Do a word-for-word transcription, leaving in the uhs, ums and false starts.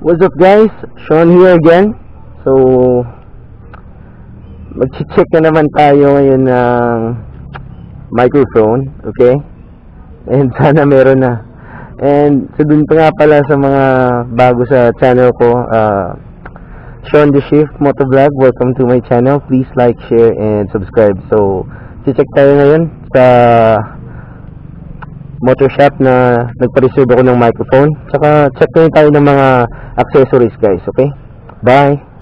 What's up guys? Sean here again. So mag-check na naman tayo ngayon ng microphone, okay? And sana meron na. And so dun pa nga pala sa mga bago sa channel ko, uh, Sean the Shift Motovlog, welcome to my channel. Please like, share, and subscribe. So check tayo ngayon sa motor shop na nagpa-reserve ako ng microphone. Tsaka check na tayo ng mga accessories guys, okay? Bye!